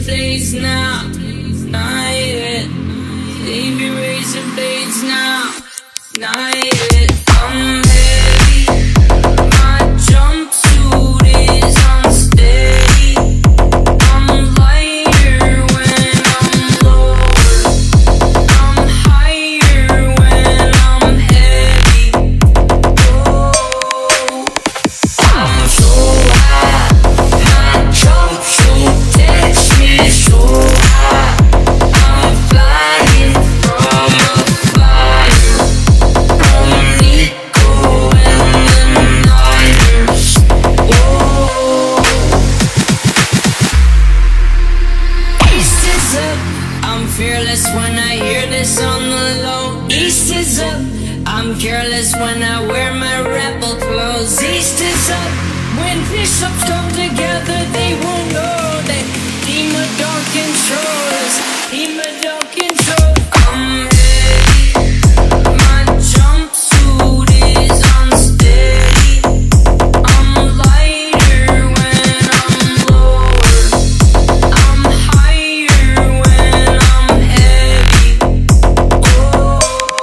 blades now. Not yet. Leave your razor blades now. Not yet. I'm heavy. My jumpsuit is unsteady. I'm lighter when I'm lower. I'm higher when I'm heavy. Oh, I'm so high. My jumpsuit takes me so high. I'm flying from a fire. From Nico and the Niners. Whoa. East is up. I'm fearless when I hear this on the low. East is up. I'm careless when I wear my rebel clothes. East is up. When bishops come together, they won't know that demon don't control us. Demon don't control. I'm heavy. My jumpsuit is unsteady. I'm lighter when I'm lower. I'm higher when I'm heavy. Oh,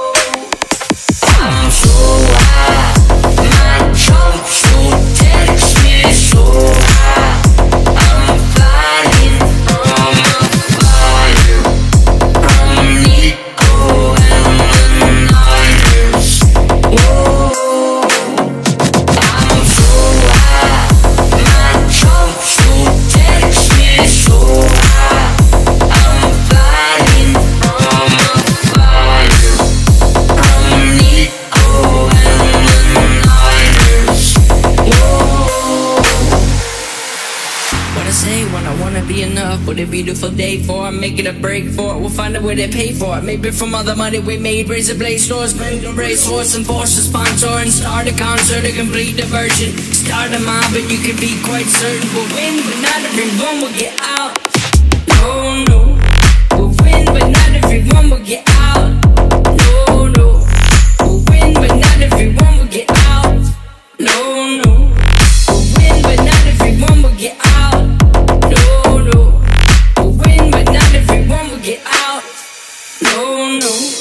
I'm so high. My jumpsuit takes me so high. I'm flying from a fire. From Nico and the Niners. Whoa, I'm so high. My jumpsuit takes me so high. I'm flying from a fire. From Nico and the Niners. Whoa. What I say when I wanna be enough. What a beautiful day for it, make it a break for it. We'll find out where they pay for it. Maybe from all the money we made. Razor blade stores, bend and race horse and force a sponsor and start a concert, a complete diversion. Start a mob and you can be quite certain we'll win, but not everyone will get out. No, no, we'll win, but not everyone will get out. No, no, we'll win, but not everyone will get out. No, no, we'll win, but not everyone will get out. No, no, we'll win, but not everyone will get out. No, no.